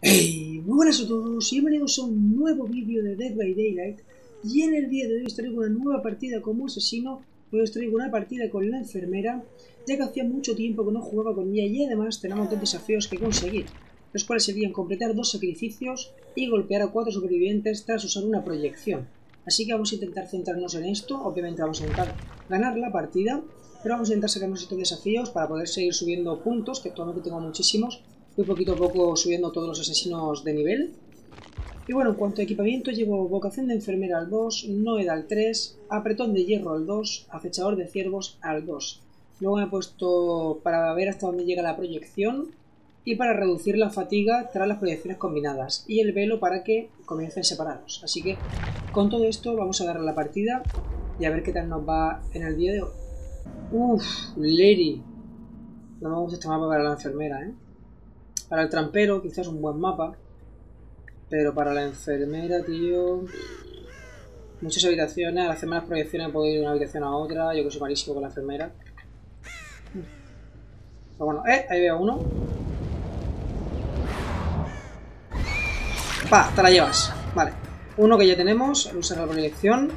Hey, muy buenas a todos y bienvenidos a un nuevo vídeo de Dead by Daylight. Y en el día de hoy os traigo una nueva partida como asesino. Hoy os traigo una partida con la enfermera, ya que hacía mucho tiempo que no jugaba con ella y además tenemos dos desafíos que conseguir, los cuales serían completar 2 sacrificios y golpear a 4 supervivientes tras usar una proyección. Así que vamos a intentar centrarnos en esto. Obviamente vamos a intentar ganar la partida, pero vamos a intentar sacarnos estos desafíos para poder seguir subiendo puntos, que actualmente tengo muchísimos. Voy poquito a poco subiendo todos los asesinos de nivel. Y bueno, en cuanto a equipamiento, llevo vocación de enfermera al 2, Noed al 3, apretón de hierro al 2, acechador de ciervos al 2. Luego me he puesto para ver hasta dónde llega la proyección y para reducir la fatiga tras las proyecciones combinadas. Y el velo para que comiencen separados. Así que con todo esto vamos a darle la partida y a ver qué tal nos va en el día de hoy. Uff, Lery. No me gusta este mapa para la enfermera, ¿eh? Para el trampero quizás un buen mapa, pero para la enfermera, tío, muchas habitaciones. Al hacer más proyecciones puedo ir de una habitación a otra. Yo que soy malísimo con la enfermera. Pero bueno, ahí veo uno. ¡Pa! Te la llevas. Vale. Uno que ya tenemos, al usar la proyección.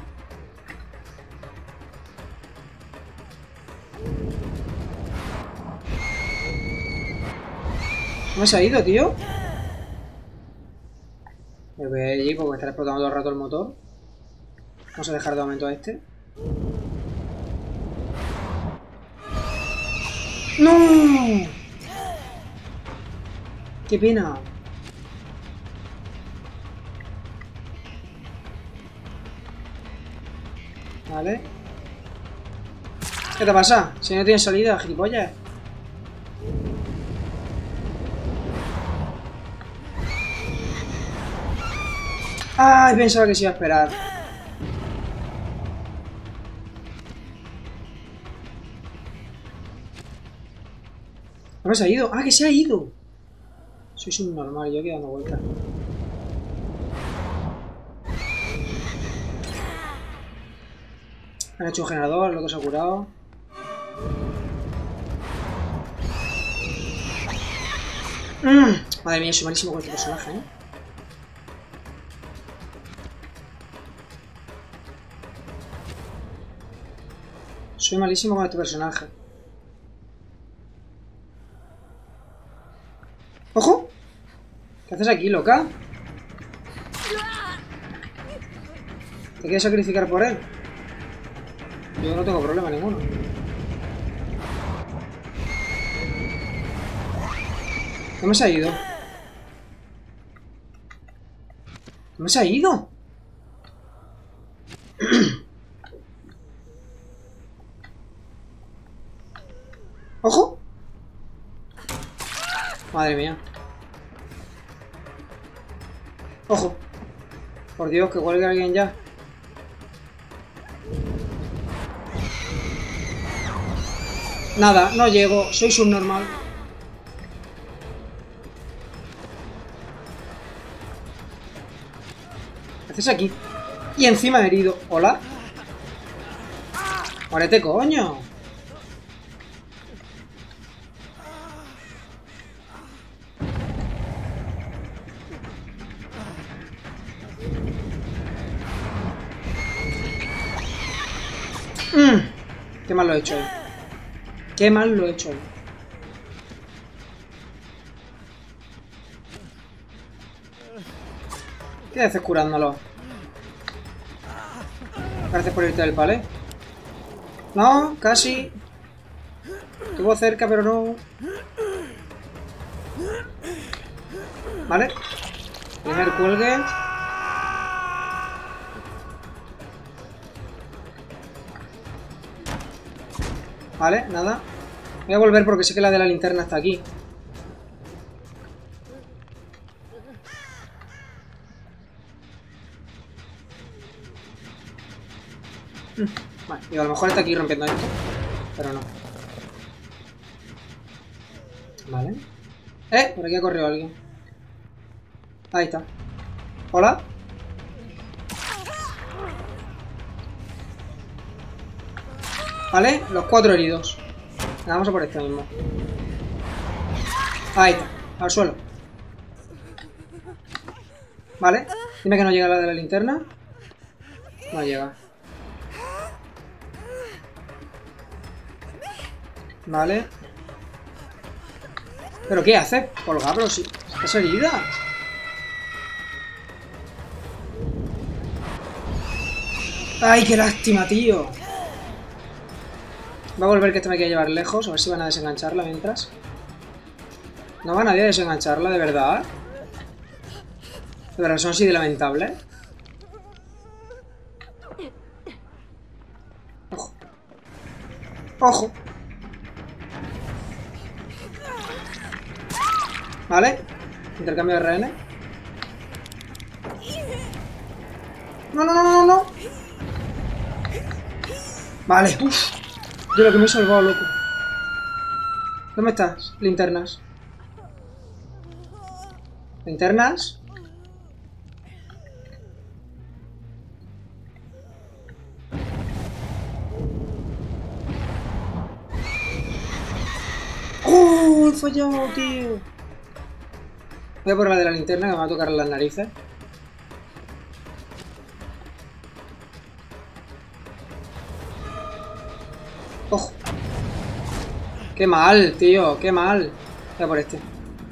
¿Cómo se ha ido, tío? Me voy allí porque estará explotando todo el rato el motor. Vamos a dejar de momento a este. ¡No! ¡Qué pena! Vale. ¿Qué te pasa? Si no tienes salida, gilipollas. ¡Ay! Pensaba que se iba a esperar. ¿Dónde se ha ido? ¡Ah, que se ha ido! Soy un normal, yo aquí dando vueltas. Han hecho un generador, el otro se ha curado. Madre mía, soy malísimo con este personaje, ¿eh? Soy malísimo con este personaje. ¡Ojo! ¿Qué haces aquí, loca? ¿Te quieres sacrificar por él? Yo no tengo problema ninguno. ¿Dónde se ha ido? ¿Dónde se ha ido? ¡Ojo! Madre mía. ¡Ojo! Por Dios, que cuelgue alguien ya. Nada, no llego. Soy subnormal. ¿Qué haces aquí? Y encima herido. ¿Hola? ¡Muérete, coño! Qué mal lo he hecho hoy. Qué mal lo he hecho hoy. ¿Qué haces curándolo? Gracias por irte del palé. No, casi. Estuvo cerca, pero no. Vale. Primer cuelgue. Vale, nada. Voy a volver porque sé que la de la linterna está aquí. Vale, digo, a lo mejor está aquí rompiendo esto. Pero no. Vale. Por aquí ha corrido alguien. Ahí está. Hola. Vale, los 4 heridos. Vamos a por este mismo. Ahí está, al suelo. Vale. Dime que no llega la de la linterna. No llega. Vale. ¿Pero qué hace? Colgarlo, sí. ¿Estás herida? ¡Ay, qué lástima, tío! Va a volver que este me quiere llevar lejos. A ver si van a desengancharla mientras. No va nadie a desengancharla, de verdad. De verdad, son así de lamentables. Ojo. Ojo. Vale. Intercambio de rehenes. No, no, no, no, no. Vale, uff. Yo lo que me he salvado, loco. ¿Dónde estás? Linternas. ¿Linternas? ¡Oh! He fallado, tío. Voy a por la de la linterna que me va a tocar las narices. ¡Ojo! ¡Qué mal, tío! ¡Qué mal! Voy a por este.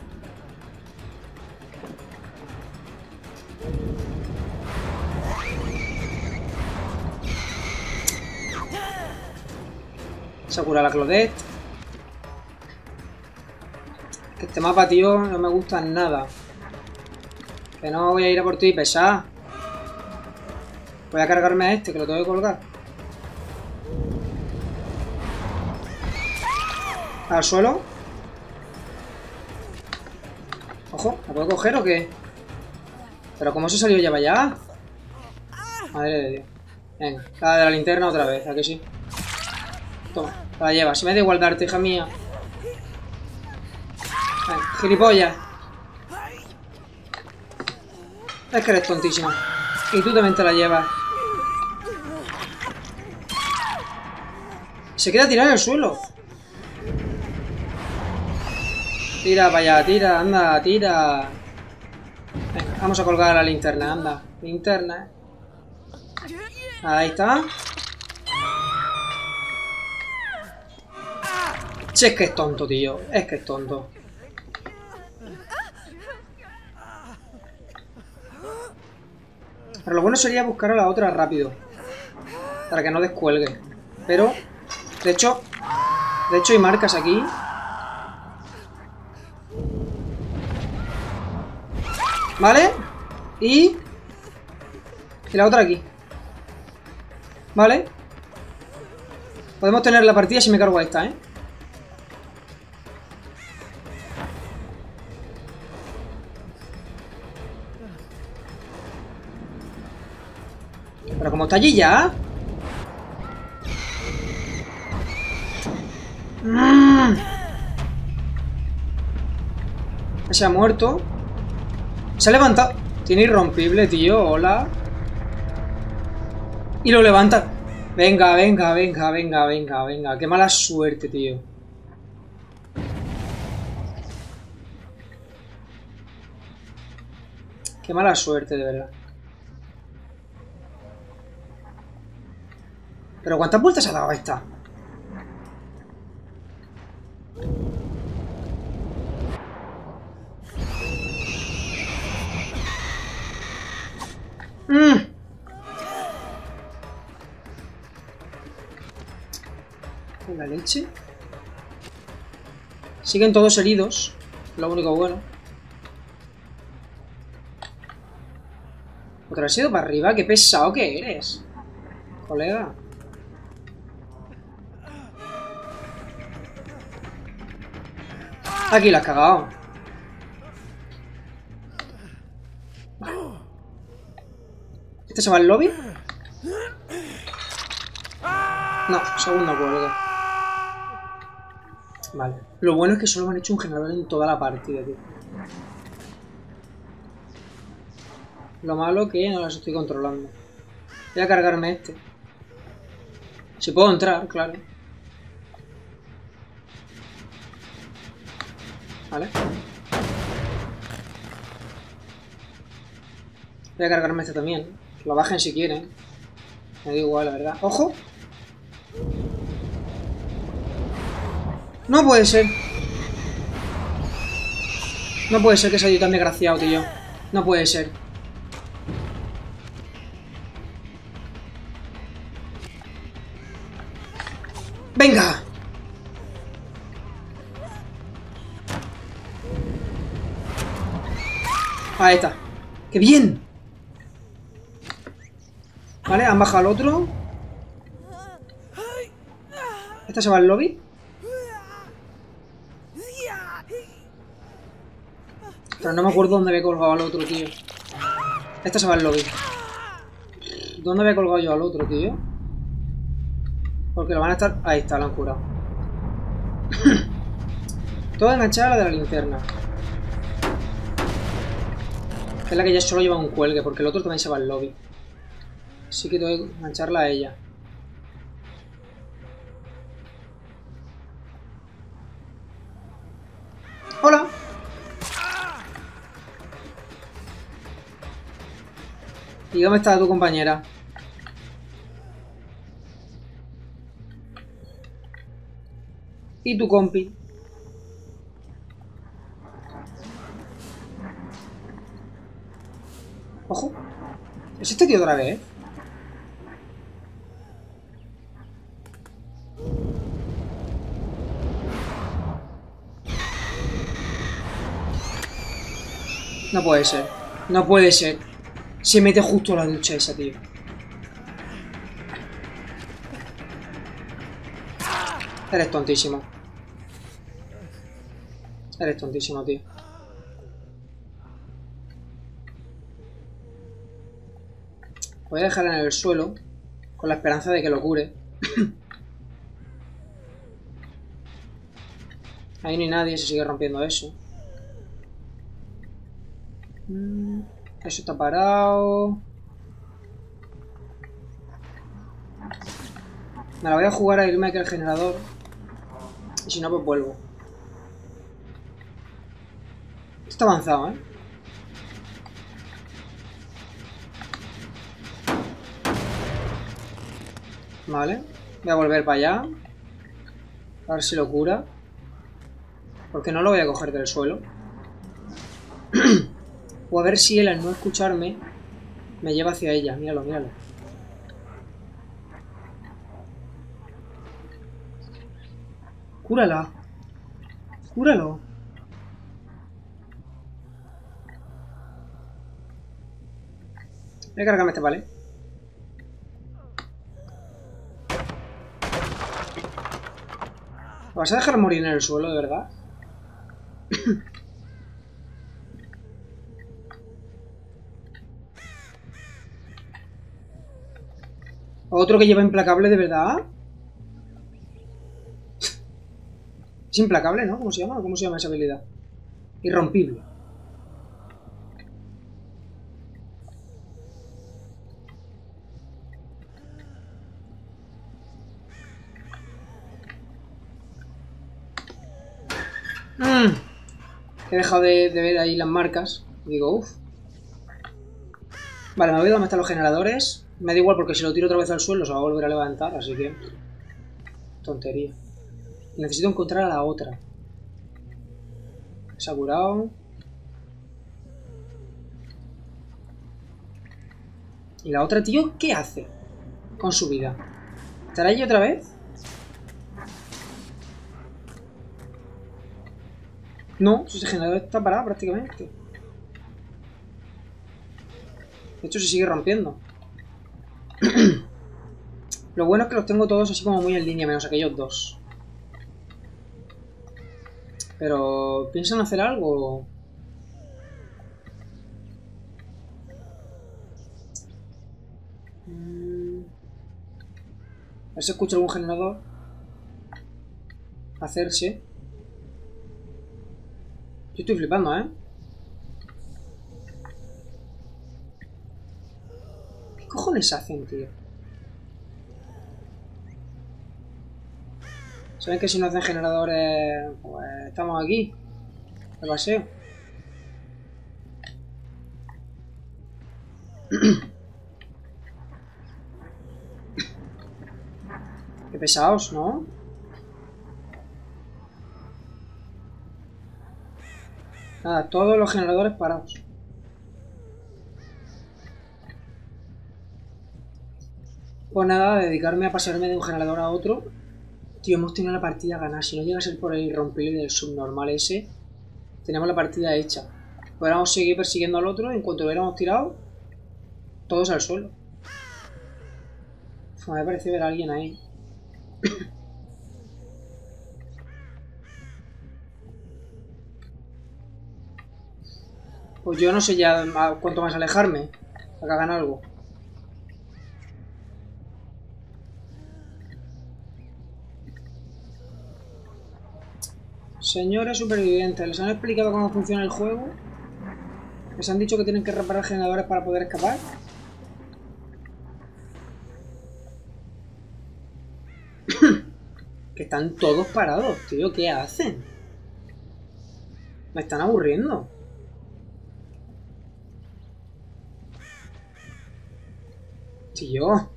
Se cura la Claudette. Que este mapa, tío, no me gusta nada. Que no voy a ir a por ti, pesada. Voy a cargarme a este, que lo tengo que colgar. Al suelo. Ojo, ¿la puedo coger o qué? ¿Pero cómo se salió ya para allá? Madre de Dios. Venga, la de la linterna otra vez, ¿a que sí? Toma, te la llevas. Si me da igual darte, hija mía. Venga, gilipollas. Es que eres tontísima. Y tú también te la llevas. Se queda tirada en el suelo. Tira para allá, tira, anda, tira. Venga, vamos a colgar la linterna, anda. Linterna. Ahí está. Si es que es tonto, tío. Es que es tonto. Pero lo bueno sería buscar a la otra rápido. Para que no descuelgue. Pero, de hecho hay marcas aquí. ¿Vale? Y la otra aquí. ¿Vale? Podemos tener la partida si me cargo a esta, ¿eh? Pero como está allí ya. Se ha muerto. Se ha levantado. Tiene irrompible, tío. Hola. Y lo levanta. Venga, venga, venga, venga, venga, venga. Qué mala suerte, tío. Qué mala suerte, de verdad. ¿Pero cuántas vueltas ha dado esta? La leche. Siguen todos heridos. Lo único bueno. ¿Otra vez has ido para arriba? ¡Qué pesado que eres! Colega. Aquí la has cagado. ¿Este se va al lobby? No, segundo cuelga. Vale. Lo bueno es que solo me han hecho un generador en toda la partida, tío. Lo malo que no las estoy controlando. Voy a cargarme este. Si puedo entrar, claro. Vale. Voy a cargarme este también. Lo bajen si quieren. Me da igual, la verdad. ¡Ojo! No puede ser. No puede ser que sea yo tan desgraciado, tío. No puede ser. ¡Venga! Ahí está. ¡Qué bien! Vale, han bajado al otro. ¿Esta se va al lobby? Pero no me acuerdo dónde había colgado al otro, tío. Esta se va al lobby. ¿Dónde había colgado yo al otro, tío? Porque lo van a estar... Ahí está, lo han curado. Toda enganchada a la de la linterna. Que es la que ya solo lleva un cuelgue, porque el otro también se va al lobby. Así que tengo que engancharla a ella. ¡Hola! ¿Y dónde está tu compañera? ¿Y tu compi? ¡Ojo! ¿Es este tío otra vez? No puede ser. No puede ser. Se mete justo a la ducha esa, tío. Eres tontísimo. Eres tontísimo, tío. Voy a dejarla en el suelo con la esperanza de que lo cure. Ahí no hay nadie, se sigue rompiendo eso. Eso está parado. Me la voy a jugar a irme aquí al generador. Y si no, pues vuelvo. Esto está avanzado, ¿eh? Vale. Voy a volver para allá. A ver si lo cura. Porque no lo voy a coger del suelo. O a ver si él, al no escucharme, me lleva hacia ella. Míralo, míralo. Cúrala. Cúralo. Voy a cargarme este, ¿vale? ¿Lo vas a dejar morir en el suelo, de verdad? Otro que lleva implacable, de verdad. Es implacable, ¿no? ¿Cómo se llama? ¿Cómo se llama esa habilidad? Irrompible. He dejado de ver ahí las marcas. Y digo, uff. Vale, me voy a donde están los generadores. Me da igual porque si lo tiro otra vez al suelo se va a volver a levantar, así que... Tontería. Necesito encontrar a la otra. Se ha curado. ¿Y la otra, tío? ¿Qué hace con su vida? ¿Estará allí otra vez? No, ese generador está parado prácticamente. De hecho, se sigue rompiendo. Lo bueno es que los tengo todos así como muy en línea, menos aquellos dos. Pero... ¿piensan hacer algo? A ver si escucho algún generador hacerse. Yo estoy flipando, ¿eh? ¿Qué cojones hacen, tío? ¿Saben que si no hacen generadores, pues estamos aquí, de paseo? Qué pesados, ¿no? Nada, todos los generadores parados. Pues nada, dedicarme a pasarme de un generador a otro. Tío, hemos tenido la partida ganada. Si no llega a ser por el irrompible del subnormal ese, tenemos la partida hecha. Podríamos seguir persiguiendo al otro. En cuanto lo hubiéramos tirado, todos al suelo. Me parece ver a alguien ahí. Pues yo no sé ya cuánto más alejarme para que hagan algo. Señores supervivientes, ¿les han explicado cómo funciona el juego? ¿Les han dicho que tienen que reparar generadores para poder escapar? Que están todos parados, tío. ¿Qué hacen? Me están aburriendo. Tío.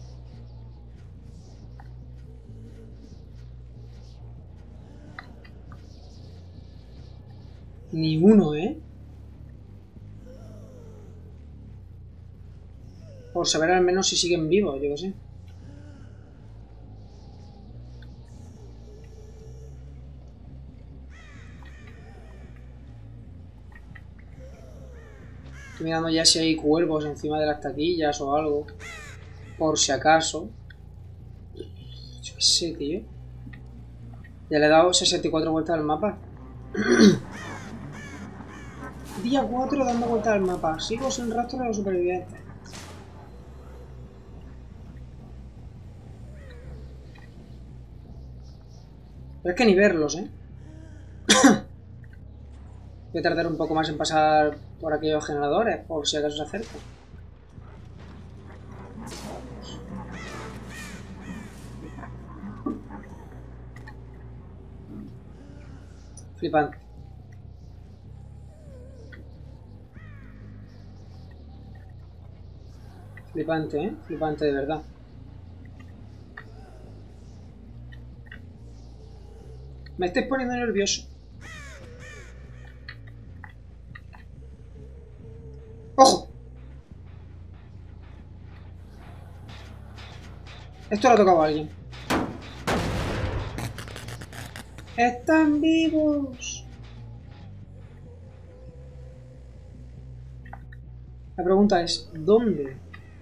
Ni uno, ¿eh? Por saber al menos si siguen vivos, yo qué sé. Estoy mirando ya si hay cuervos encima de las taquillas o algo. Por si acaso. Yo qué sé, tío. Ya le he dado 64 vueltas al mapa. Día 4 dando vueltas al mapa. Sigo sin rastro de los supervivientes. Pero es que ni verlos, ¿eh? Voy a tardar un poco más en pasar por aquellos generadores, por si acaso se acercan. Flipante. Flipante, ¿eh? Flipante de verdad. Me estáis poniendo nervioso. ¡Ojo! Esto lo ha tocado a alguien. ¡Están vivos! La pregunta es, ¿dónde?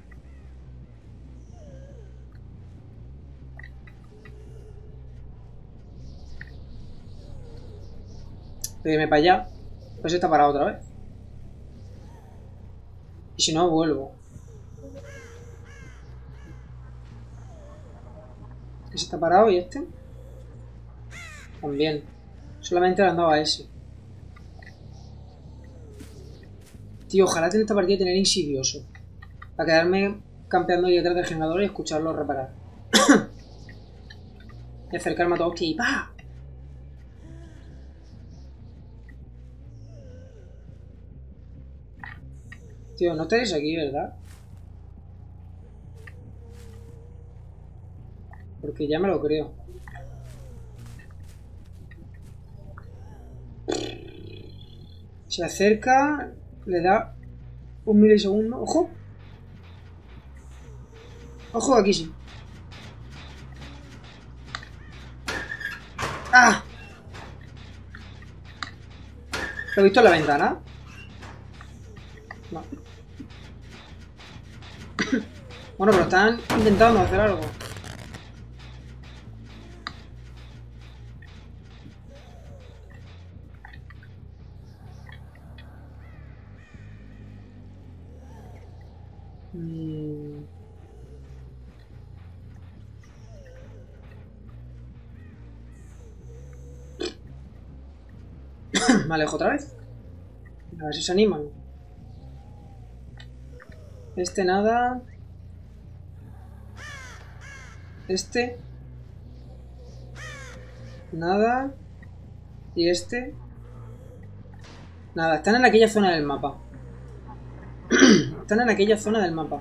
Irme para allá. Pues está parado otra vez. Y si no, vuelvo. Ese está parado y este también. Solamente le han dado a ese. Tío, ojalá en esta partida tener insidioso. Para quedarme campeando ahí detrás del generador y escucharlo reparar. Y acercarme a todos que ¡pa! Tío, no estaréis aquí, ¿verdad? Porque ya me lo creo. Se acerca, le da un milisegundo. ¡Ojo! ¡Ojo, aquí sí! ¡Ah! ¿Lo he visto en la ventana? No. Bueno, pero están intentando hacer algo. Me alejo otra vez. A ver si se animan. Este nada. Este. Nada. Y este. Nada, están en aquella zona del mapa. Están en aquella zona del mapa.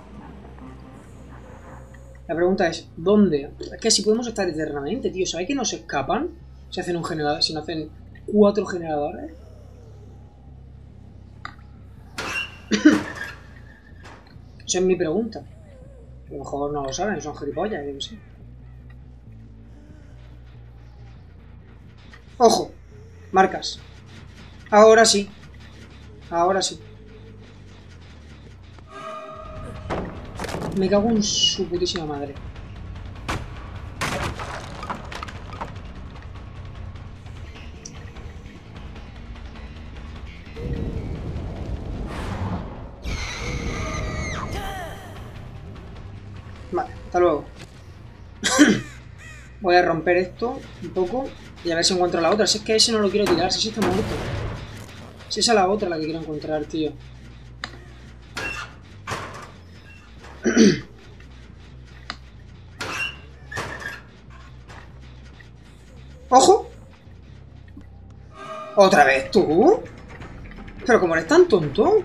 La pregunta es, ¿dónde? Es que si podemos estar eternamente, tío. ¿Sabes que no se escapan? Si hacen un generador, si no hacen 4 generadores. Esa es mi pregunta. A lo mejor no lo saben, son gilipollas, yo qué sé. ¡Ojo! Marcas. Ahora sí. Ahora sí. Me cago en su putísima madre. Vale, hasta luego. Voy a romper esto un poco y a ver si encuentro la otra. Si es que ese no lo quiero tirar, si ese está muerto. Si esa es la otra la que quiero encontrar, tío. ¡Ojo! ¿Otra vez tú? ¿Pero cómo eres tan tonto?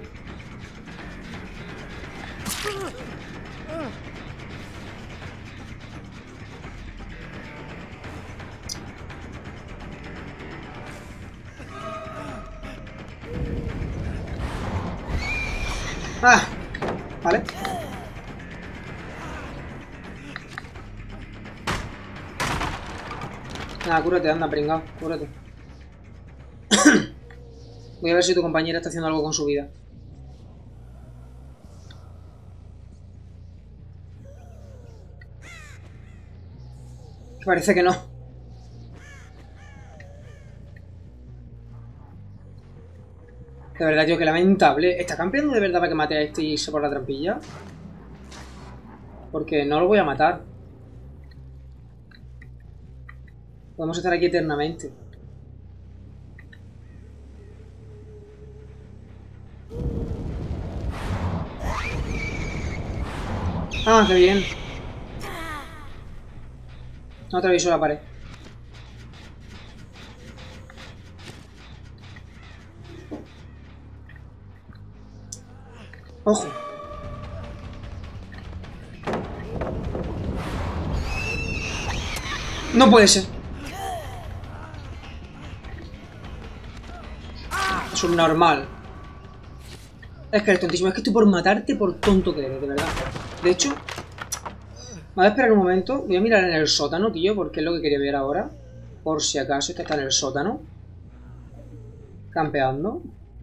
Ah, vale. Nada, cúrate, anda, pringao, cúrate. Voy a ver si tu compañera está haciendo algo con su vida. Parece que no. De verdad, tío, que lamentable. ¿Está campeando de verdad para que mate a este y se por la trampilla? Porque no lo voy a matar. Podemos estar aquí eternamente. Ah, qué bien. No atravieso la pared. Ojo. No puede ser. Subnormal. Es que eres tontísimo. Es que estoy por matarte por tonto que eres, de verdad. De hecho, voy a esperar un momento. Voy a mirar en el sótano, tío, porque es lo que quería ver ahora. Por si acaso, este está en el sótano. Campeando.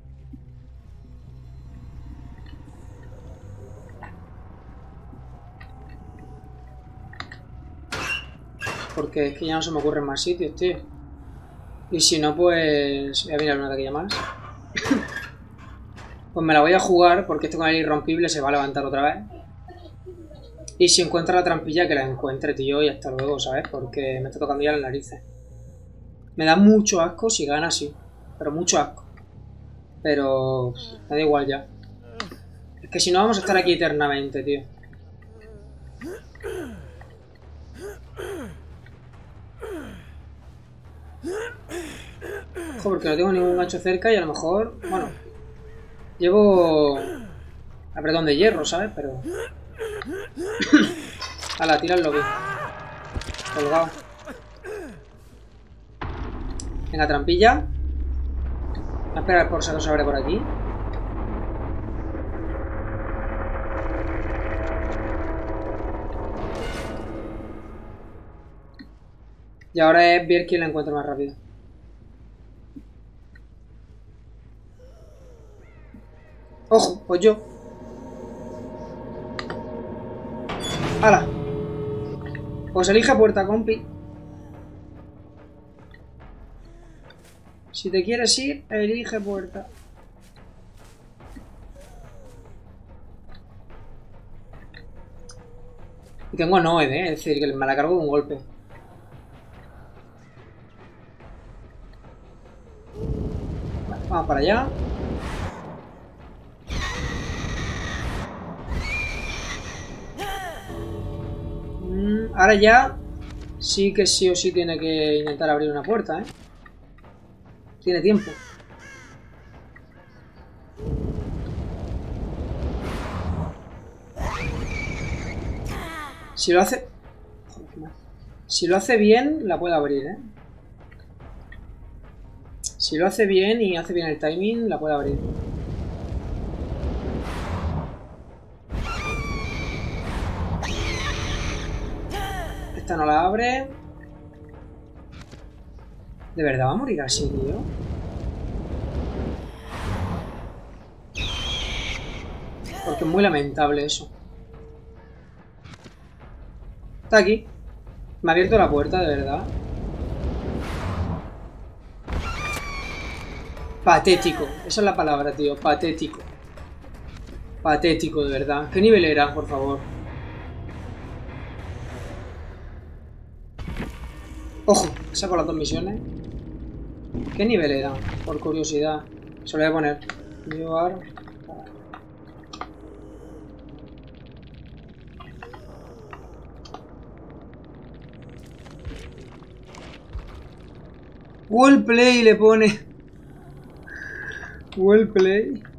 Porque es que ya no se me ocurren más sitios, tío. Y si no, pues... voy a mirar una taquilla más. Pues me la voy a jugar porque este con el irrompible se va a levantar otra vez. Y si encuentra la trampilla, que la encuentre, tío, y hasta luego, ¿sabes? Porque me está tocando ya las narices. Me da mucho asco si gana así. Pero mucho asco. Pero... me da igual ya. Es que si no vamos a estar aquí eternamente, tío. Ojo, porque no tengo ningún gancho cerca y a lo mejor... bueno... llevo... apretón de hierro, ¿sabes? Pero... ala, tíralo bien. Colgado. Venga, trampilla. Voy a esperar por si no se abre por aquí. Y ahora es ver quién la encuentra más rápido. ¡Ojo! Pues yo. ¡Hala! Pues elige puerta, compi. Si te quieres ir, elige puerta. Y tengo a Noed, es decir, que me la cargo de un golpe. Vale, vamos para allá. Ahora ya sí que sí o sí tiene que intentar abrir una puerta, ¿eh? Tiene tiempo. Si lo hace... Si lo hace bien, la puedo abrir, ¿eh? Si lo hace bien y hace bien el timing, la puedo abrir. Esta no la abre. ¿De verdad va a morir así, tío? Porque es muy lamentable eso. Está aquí. Me ha abierto la puerta, de verdad. Patético. Esa es la palabra, tío. Patético. Patético, de verdad. ¿Qué nivel era, por favor? Ojo, saco las 2 misiones. ¿Qué nivel era? Por curiosidad. Se lo voy a poner. Llevar... Well play le pone. Well play.